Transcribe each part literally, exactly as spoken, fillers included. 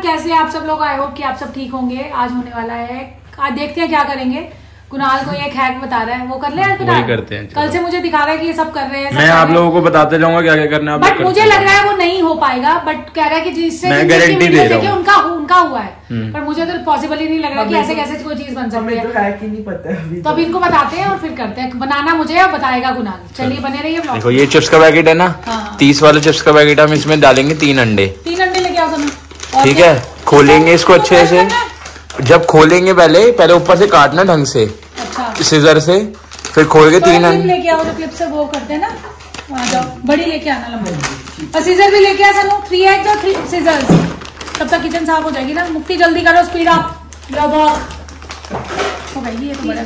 कैसे आप सब लोग? आई होप कि आप सब ठीक होंगे। आज होने वाला है, आज देखते हैं क्या करेंगे। कुणाल को एक हैक बता रहा है, वो कर ले यार कुणाल। करते हैं, कल से मुझे दिखा रहा है कि ये सब कर रहे हैं। मैं आप लोगों को बताते जाऊंगा क्या क्या करना है। बट मुझे लग रहा है वो नहीं हो पाएगा, बट कह रहा है कि जिससे मैं गारंटी दे रहा हूं उनका उनका हुआ है, पर मुझे तो पॉसिबल ही नहीं लग रहा कि ऐसे कैसे कोई चीज बन सकती है। तो हैक ही नहीं पता है। तो अभी इनको बताते हैं और फिर करते हैं। बनाना मुझे और बताएगा कुणाल। चलिए बने रहिए। देखो ये चिप्स का पैकेट है ना, तीस वाले चिप्स का पैकेट, हम इसमें डालेंगे तीन अंडे। तीन अंडे लेके आओ तुम्हें, ठीक है। खोलेंगे इसको अच्छे से। जब खोलेंगे पहले पहले ऊपर से काटना ढंग से सीजर से, फिर खोल के तो तीन अंडे लेके आओ। जो क्लिप से वो करते हैं ना, वहाँ जाओ, बड़ी लेके आना लंबी, और सीजर भी लेके आ। चलो थ्री एग और थ्री सीजर। तब तक किचन साफ हो जाएगी ना। मुक्ति जल्दी करो, स्पीड अप। लो हो भाई, ये तो बड़ा,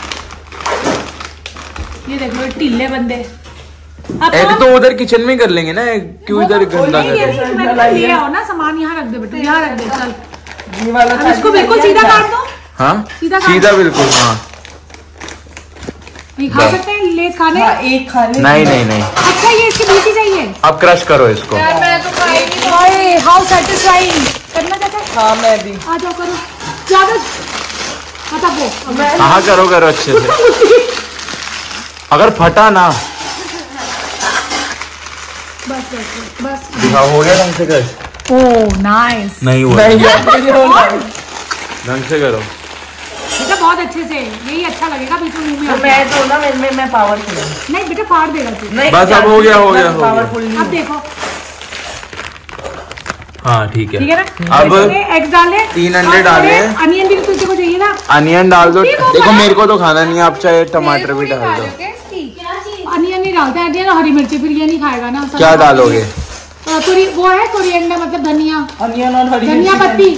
ये देख लो ढीले बंदे। एक तो उधर किचन में कर लेंगे ना, क्यों इधर गंदा कर ले आओ ना सामान। यहाँ रख दे बेटा, यहाँ रख दे। चल ये वाला इसको बिल्कुल सीधा काट दो। हाँ सीधा सीधा बिल्कुल। हाँ नहीं खा सकते हैं लेस खाने। हाँ, एक खा ले। नहीं नहीं नहीं। अच्छा ये इसकी बीच ही चाहिए। अब क्रश करो इसको। यार मैं तो खाई। हाउ सैटिस्फाइंग करना चाहता है। हाँ मैं भी। आ जाओ करो ज्यादा। पता वो हाँ करो करो अच्छे से। अगर फटा ना बस बस बस। दिखाओ हो गया ढंग से क्रश। Oh nice. नहीं हुआ ढंग से करो बेटा, बहुत अच्छे से। यही अच्छा लगेगा बीच में मुंह में। मैं तो ना मैं मैं पावरफुल नहीं बेटा, फाड़ देगा तू। बस अब हो गया हो गया पावरफुल। अब देखो। हाँ ठीक है ठीक है ना। अब एग डाले, तीन अंडे डाले। अनियन भी तुझे को चाहिए ना। अनियन डाल दो। देखो मेरे को तो खाना नहीं है, आप चाहे टमाटर भी डाल दो। अनियन नहीं डालते, अनियन और हरी मिर्ची, फिर ये नहीं खाएगा ना। क्या डालोगे? तुरी वो है कोरिएंडर, मतलब धनिया। अनियन और हरी धनिया पत्ती।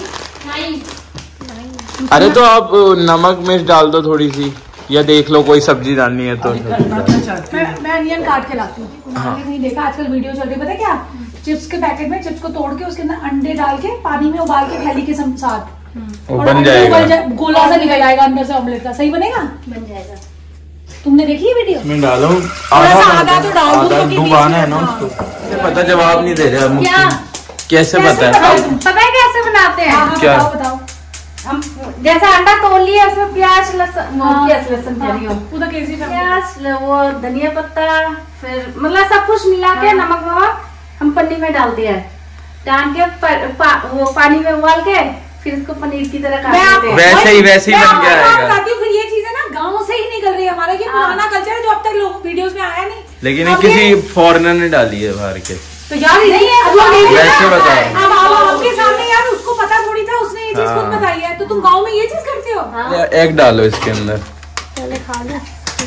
अरे तो आप नमक मिर्च डाल दो थोड़ी सी, या देख लो कोई सब्जी डालनी है तो। मैं मैं अनियन काट के लाती हूँ। नहीं देखा आजकल वीडियो चल रही, पता है क्या? चिप्स के पैकेट में चिप्स को तोड़ के उसके अंदर अंडे डाल के पानी में उबाल के थैली के साथ वो बन जाएगा, गोला सा निकल आएगा अंदर से ऑमलेट का। सही बनेगा? बन जाएगा। तुमने देखी है वीडियो? मैं डालो आधा तो डाल दो, डुबाना है ना उसको। पता जवाब नहीं दे रहे क्या? कैसे पता है? पता है कैसे बनाते हैं? क्या? बताओ। हम जैसा अंडा तोड़ लिया, उसमें प्याज लहसुन, प्याज लहसुन पूरा केजी प्याज, वो धनिया पत्ता, फिर मतलब सब कुछ मिला के नमक वमक हम पन्नी में डालते हैं। डाल के पा, पा, वो पानी में उबाल के फिर इसको पनीर की तरह काट देते हैं। वैसे ही वैसे ही बन गया। फिर ये चीजें ना गाँव से ही निकल रही है। हमारा ये पुराना कल्चर है जो अब तक लोग वीडियोस में आया नहीं। लेकिन किसी फॉरेनर ने डाली है बाहर के। तो यार नहीं है, वैसे बताओ। अब आपके सामने यार उसको पता थोड़ी था, उसने ये चीज खुद बताई है। तो तुम गाँव में ये चीज करते हो? हाँ। एग डालो इसके अंदर। पहले खा लो।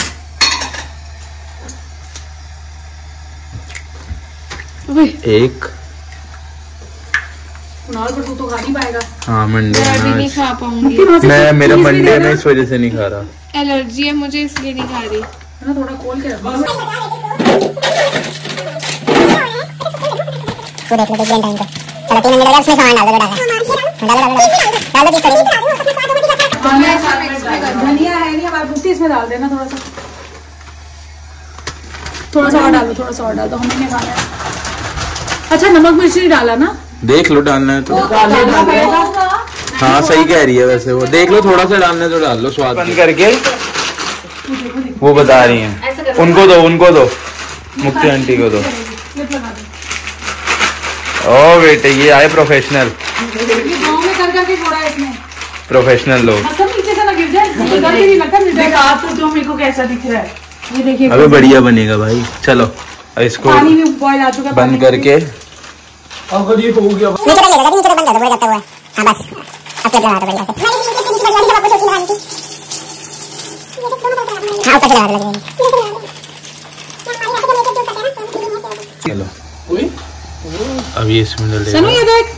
एक तू तो खा नहीं पाएगा। हाँ मंडे मैं नहीं खा पाऊंगी। मैं मेरा मंडे में इस वजह से नहीं खा रहा। एलर्जी है मुझे, इसलिए नहीं खा रही। ना थोड़ा खोल के रखो। तो देख लो तो टाइम को चलो तीन मिनट उसमें सामान डाल दो। डाल दो डाल दो डाल दो। धनिया है नहीं हमारे पुष्टि, इसमें डाल देना थोड़ा सा। थोड़ा सा और डालो, थोड़ा सा और डाल दो, हमने खाना है। अच्छा नमक मिर्च नहीं डाला ना? देख लो डालना है तो। डालना पड़ेगा। हाँ सही कह रही है वैसे वो। देख लो थोड़ा सा डालना है तो डाल लो, स्वाद बंद करके। वो बता रही हैं, उनको दो उनको दो, मुक्ति आंटी को दो। ओ बेटे ये आए प्रोफेशनल। गाँव में कर करके छोड़ा है इसने। प्रोफेशनल लोग। नीचे से ना गिर जाए, नहीं लगता। आप तो जो मेरे को कैसा दिख रहा है ये देखिए। अबे बढ़िया बनेगा भाई। चलो इसको पानी में बॉयल आ चुका है, बंद करके। अगर ये हो गया नीचे कर लेगा, नीचे बंद कर दो, बड़ा करता हुआ। हां बस अब लगा दो बढ़िया से। हां ऊपर से लगा दो। चलो अब ये इसमें डाल सनु ये देख,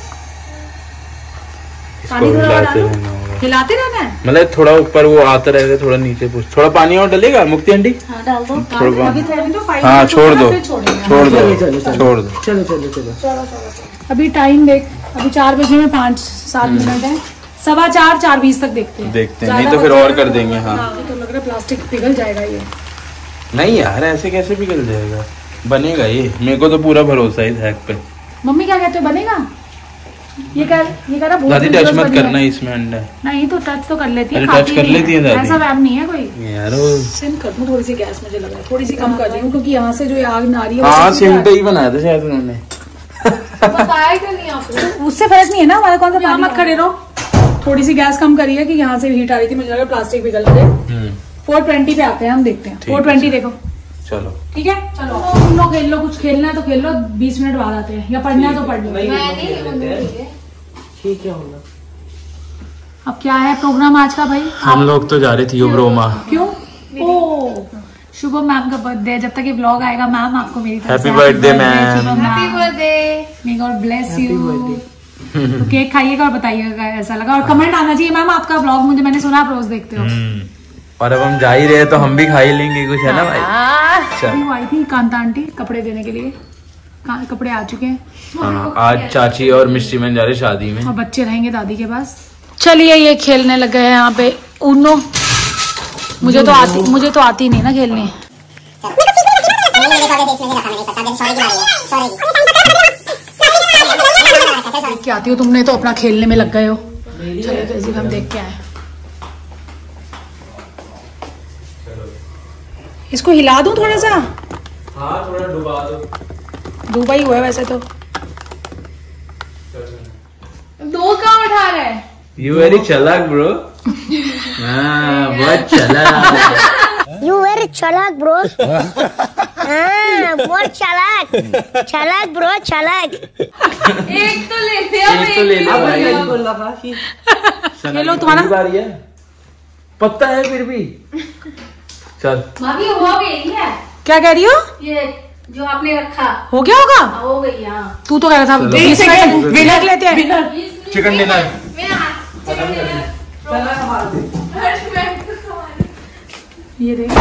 इसको हिलाते रहना होगा। हिलाते रहना है मतलब थोड़ा ऊपर वो आता रहेगा, थोड़ा नीचे पूछ। थोड़ा पानी और डलेगा मुक्ति आंटी? हाँ डाल दो। थोड़ा अभी थोड़ी तो फाइव हाँ छोड़ दो छोड़ छोड़ दो छोड़ दो। चलो चलो चलो। अभी टाइम देख, अभी चार बजने में पाँच सात मिनट है। सवा चार चार बीस तक देखते हैं देखते हैं, नहीं तो फिर और कर देंगे। हाँ तो लग रहा है प्लास्टिक पिघल जाएगा ये। नहीं यार ऐसे कैसे पिघल जाएगा, बनेगा ये। मेरे को तो पूरा भरोसा है इस हैक पे। मम्मी क्या कहते हो, बनेगा? ये कर ये करा बहुत दादी टच दिलचस्प मत बनी करना है। इसमें अंडा है। नहीं तो टच तो कर लेती है, अरे खाती टच कर नहीं लेती है दादी। ऐसा वैम नहीं है कोई यार वो सिम कर दूं थोड़ी सी गैस, मुझे लग रहा है थोड़ी सी कम कर दूं क्योंकि यहाँ से जो आग नारी है हाँ सिम पे ही बनाया था शायद उन्होंने। बताया क्यों नहीं आपको? उससे फर्क नहीं है ना हमारा, कौन सा पानी मत खड़े रहो। थोड़ी सी गैस कम करिए कि यहाँ से हीट आ रही थी, मुझे लगा प्लास्टिक पिघल गए। फोर ट्वेंटी पे आते हैं हम, देखते हैं। फोर ट्वेंटी देखो चलो ठीक है। चलो तुम लोग खेल लो, कुछ खेलना है तो खेल लो, बीस मिनट बाद आते हैं, या पढ़ना है तो पढ़ लो। मैं नहीं ठीक है होगा। अब क्या है प्रोग्राम आज का भाई? हम लोग तो जा रहे थे ब्रोमा। क्यों? ओ शुभम मैम का बर्थडे है, जब तक ये व्लॉग आएगा मैम आपको मेरी तरफ से Happy birthday, ma'am. Shubham happy ma'am, birthday. May god bless you. तो केक खाइएगा और बताइएगा ऐसा लगा, और कमेंट आना चाहिए मैम आपका व्लॉग, मुझे मैंने सुना आप रोज देखते हो। और अब हम जा ही रहे तो हम भी खा ही लेंगे कुछ, है ना भाई? चल। अभी वो आई थी कांता आंटी कपड़े देने के लिए, का- कपड़े आ चुके हैं। हाँ, आज चाची और मिस्टी मैन जा रहे शादी में। और बच्चे रहेंगे दादी के पास। चलिए ये खेलने लग गए हैं यहाँ पे ऊनो। मुझे तो आती मुझे तो आती नहीं ना खेलनी। क्या आती हो तुमने तो अपना खेलने में लग गए हो। चलो तो इसी हम देख के आए। इसको हिला दूं थोड़ा सा? हाँ थोड़ा डुबा दो। डूबा ही हुआ है वैसे तो। दो कहाँ उठा रहे हैं? यू वेरी चालाक ब्रो। हाँ बहुत चालाक। You very चालाक bro. हाँ बहुत चालाक, चालाक bro चालाक। एक तो लेते हैं, एक तो ले लो भाई। को लगा कि ये लो तुम्हारा। बारी है, पत्ता है फिर भी। चल भाभी हो गई है क्या कह रही हो? ये जो आपने रखा, हो गया होगा? हो गई। हाँ तू तो कह रहा था चलो। बीस मिनट विनर लेते हैं। Chicken dinner. ये देख,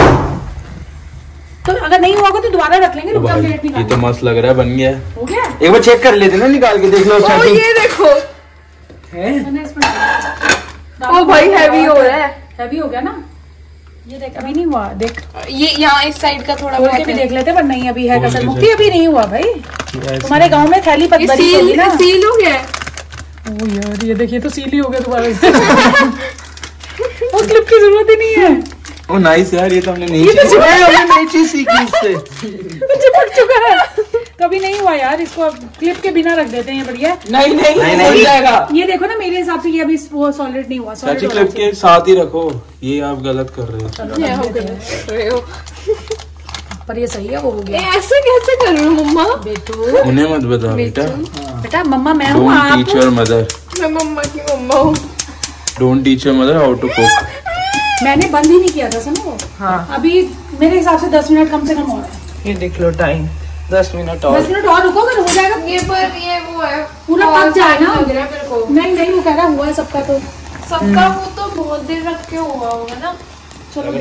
तो अगर नहीं हुआ होगा तो दोबारा रख लेंगे। रुक जा, प्लेट ये निकाल। तो मस्त लग रहा है, बन गया है। हो गया? एक बार चेक कर लेते ना, निकाल के देख लो। ओ ये देखो, मैंने इसमें डाला। ओ भाई हैवी हो रहा है। हैवी हो गया ना? ये देख अभी नहीं हुआ, देख ये यहाँ इस साइड का थोड़ा खोल के बहुत भी है। देख लेते, पर नहीं अभी है खोल कसर के मुक्ति, अभी नहीं हुआ भाई। तुम्हारे गांव में थैली पत ये बड़ी होगी सील ना? सील हो गया है। ओ यार ये देखिए तो सील ही हो गया दोबारा से। वो क्लिप की जरूरत ही नहीं है। ओ नाइस यार, ये तो हमने नई ये तो चीज हमने नई चीज सीखी इससे। तो चिपक चुका है। कभी नहीं हुआ यार, इसको अब क्लिप के बिना रख देते हैं, बढ़िया। नहीं नहीं नहीं, हो नहीं। जाएगा। ये देखो ना मेरे हिसाब से ये अभी वो सॉलिड नहीं हुआ। चाची सॉलिड क्लिप के साथ ही रखो, ये आप गलत कर रहे हो। ये हो गया। पर ये सही है, वो हो ए, गया। ऐसे कैसे कर रही हूँ मम्मा? बेटू उन्हें मत बताओ बेटा। बेटा मम्मा मैं हूँ, डोंट टीच आप योर मदर। मैं मम्मा की मम्मा हूँ। Don't teach your mother how to cook. मैंने बंद ही नहीं किया था समझो। हाँ अभी मेरे हिसाब से दस मिनट कम से कम हो रहा है। ये देख लो टाइम, दस मिनट और। दस मिनट और रुको, अगर हो जाएगा ये पर ये वो है पूरा पक जाए ना। लग रहा है मेरे को। नहीं नहीं वो कह रहा हुआ है सबका, तो सबका वो तो बहुत देर रख के हुआ होगा ना। चलो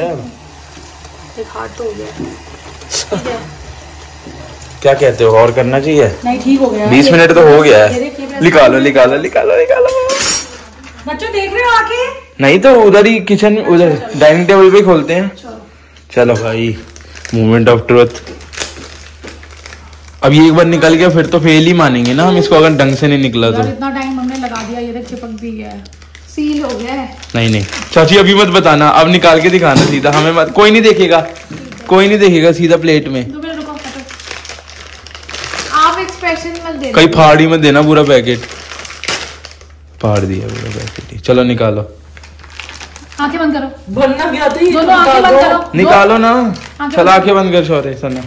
एक हार्ट तो हो गया। क्या कहते हो, और करना चाहिए? नहीं ठीक हो गया। बीस ये- मिनट तो हो गया ये है। देख, ये प्रेस- निकालो निकालो निकालो निकालो। बच्चों देख रहे हो आके? नहीं तो उधर ही किचन, उधर डाइनिंग टेबल पे ही खोलते हैं। चलो भाई, मोमेंट ऑफ ट्रुथ। अब ये एक बार निकल गया फिर तो फेल ही मानेंगे ना हम इसको, अगर ढंग से नहीं निकला तो। यार इतना टाइम हमने लगा दिया, ये देख चिपक भी गया है। सील हो गया है। नहीं नहीं चाची अभी मत बताना, अब निकाल के दिखाना सीधा, हमें मत, कोई नहीं देखेगा, कोई नहीं देखेगा, सीधा प्लेट में। दो मिनट रुको, काटो। आप एक्सप्रेशन मत देना। कहीं फाड़ ही मत देना पूरा पैकेट। फाड़ दिया पूरा पैकेट ही। चलो निकालो, आंखें बंद करो, बनना क्या था ये? दोनों आंखें बंद करो। निकालो ना। आंखें चल आंखें बंद कर शौर्य सना।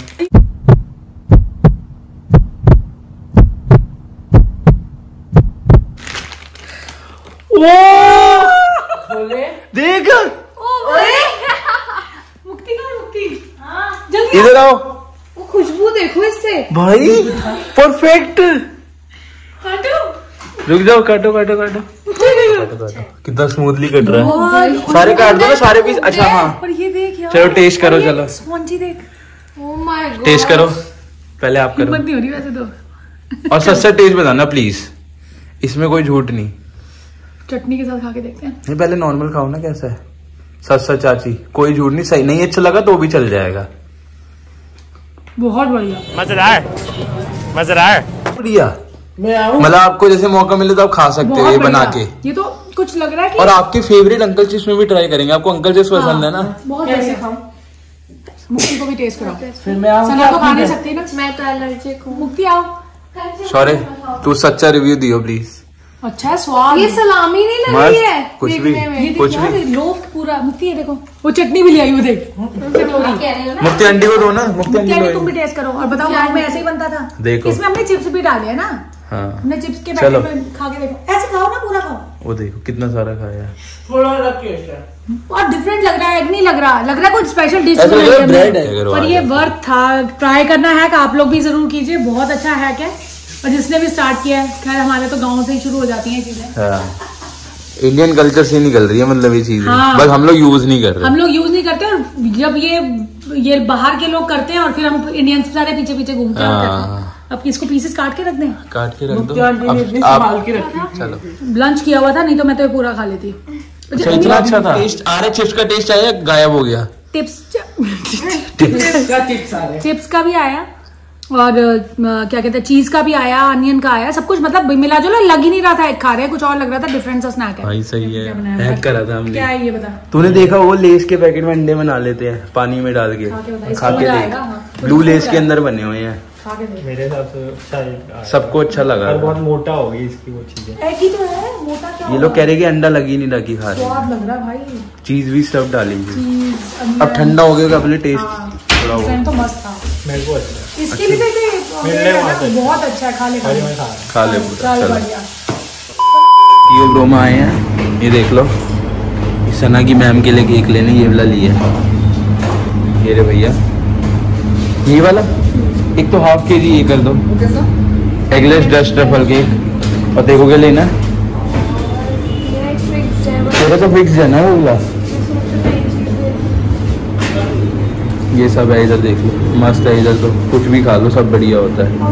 खोले। देख मुक्ति कहाँ मुक्ति? जल्दी इधर आओ वो खुशबू देखो इससे। भाई, परफेक्ट। काटो। रुक जाओ, काटो काटो काटो काटो काटो। कितना स्मूथली कट रहा है। सारे काट दो ना, सारे पीस। अच्छा हाँ पर ये देख यार, चलो टेस्ट करो, चलो स्पॉन्जी देख। Oh my God. टेस्ट करो, पहले आप करो। हिम्मत नहीं हो रही वैसे तो। और सच सच टेस्ट बताना प्लीज, इसमें कोई झूठ नहीं। चटनी के साथ खा के देखते हैं। नहीं पहले नॉर्मल खाओ ना, कैसा है? सच सच चाची, कोई झूठ नहीं। सही नहीं अच्छा लगा तो भी चल जाएगा। बहुत बढ़िया। बढ़िया। मैं आऊँ। मतलब आपको जैसे मौका मिले तो आप खा सकते हो बहुत ये बना बढ़िया। के। ये तो कुछ लग रहा है कि और आपके फेवरेट अंकल चिप्स में भी ट्राई करेंगे, आपको अंकल चिप्स पसंद है ना। बहुत बढ़िया। मुक्ति को भी टेस्ट कराओ। फिर मैं आऊँ सना तो खा नहीं सकती ना। मैं तो एलर्जिक हूँ। मुक्ति आओ। सॉरी, तू सच्चा रिव्यू दियो प्लीज। अच्छा है स्वाद। ये सलामी नहीं लग रही है कुछ भी ये देख कुछ यार, भी। लोफ पूरा। मुक्ति ये देखो, वो चटनी भी ले आई, वो देख कटोरी। मुक्ति अंडी को दो ना, मुक्ति अंडी मुक्ति, को तुम भी टेस्ट करो और बताओ गाँव में ऐसे ही बनता था। देखो। इसमें हमने चिप्स भी डाले है ना। हाँ हमने चिप्स के चलो। पैकेट में खा के देखो, ऐसे खाओ ना, पूरा खाओ। वो देखो कितना सारा खाया। थोड़ा अलग टेस्ट है। बहुत डिफरेंट लग रहा है, नहीं लग रहा लग रहा है कुछ स्पेशल डिश ऐसा लग रहा है बनाई ब्रेड है। हमने। पर ये वर्थ था, ट्राई करना है कि आप लोग भी जरूर कीजिए, बहुत अच्छा हैक है। और जिसने भी स्टार्ट किया है, खैर हमारे तो गाँव से ही शुरू हो जाती है चीजें। हाँ, इंडियन कल्चर से निकल रही है मतलब ये चीज। हाँ। बस हम लोग यूज नहीं कर रहे। हम लोग यूज नहीं करते, और जब ये ये बाहर के लोग करते हैं और फिर हम इंडियंस सारे पीछे पीछे घूमते हैं। हाँ। अब इसको पीसेस काट के रख दें। काट के रख दो। मुक्ति आंटी ने इतनी अब आप संभाल के रखी। चलो। लंच किया हुआ था, नहीं तो मैं तो ये पूरा खा लेती। अच्छा, इतना अच्छा था टेस्ट। अरे चिप्स का टेस्ट आया, गायब हो गया। टिप्स क्या टिप्स आ रहे? चिप्स का भी आया और अ, क्या कहते हैं, चीज का भी आया, अनियन का आया, सब कुछ मतलब मिला जुला। लग ही नहीं रहा था एक खा रहे, कुछ और लग रहा था। डिफरेंट सा स्नैक है। भाई सही है, क्या बनाया हैक है? करा था हमने। क्या है ये बता। तूने देखा वो लेस के पैकेट में अंडे बना लेते हैं पानी में डाल के। खा के बता, इसको खा के मजा देख, आएगा, हाँ। ब्लू लेस के अंदर बने हुए हैं। खा के देख। मेरे हिसाब से शायद सबको अच्छा लगा। और बहुत मोटा होगी इसकी वो चीजें। एक ही तो है, मोटा क्या ये लोग कह रहे कि अंडा लग ही नहीं रहा कि खा रहे। स्वाद लग रहा है भाई। चीज भी सब डालेंगे। चीज अब ठंडा हो गया अपने टेस्ट थोड़ा वो तो मस्त था। मेरे को अच्छा इसके लिए तो ये मेरे लिए बहुत अच्छा। बहुत अच्छा है। खा ले खा है। ले। मैं खा रहा खा ले पूरा। चल चलो, बढ़िया। ये ब्रोमा आए हैं, ये देख लो। सना की मैम के लिए केक लेने ये वाला लिया है। ये रे भैया, ये वाला एक तो हाफ के जी ये कर दो। Eggless dust truffle cake. और देखो क्या लेना है? तेरा तो फिक्स है ना वो वाला। ये सब है इधर, देख लो मस्त है। इधर तो कुछ भी खा लो, सब बढ़िया होता है।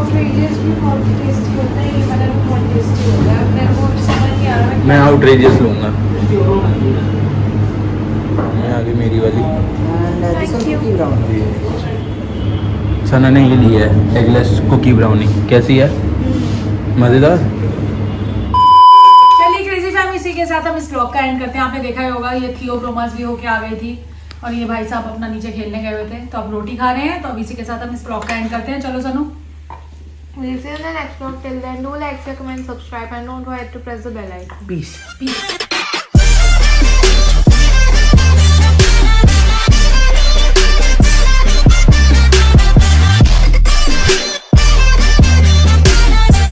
मैं आउटरेजियस लूंगा। मैं आगे मेरी वाली। सना ने ये लिया है एगलेस कुकी ब्राउनी। कैसी है? मजेदार। चलिए क्रेजी फैमिली, इसी के साथ हम इस व्लॉग का एंड करते हैं। आपने देखा ही होगा ये थियो ब्रोमास भी होके आ गई थी और ये भाई साहब अपना नीचे खेलने गए हुए थे, तो अब रोटी खा रहे हैं। तो अब इसी के साथ हम इस व्लॉग का एंड करते हैं। चलो सनू। We'll see you in the next vlog. Till then, do like, share, comment, subscribe, and don't forget to press the bell icon. Peace. Peace.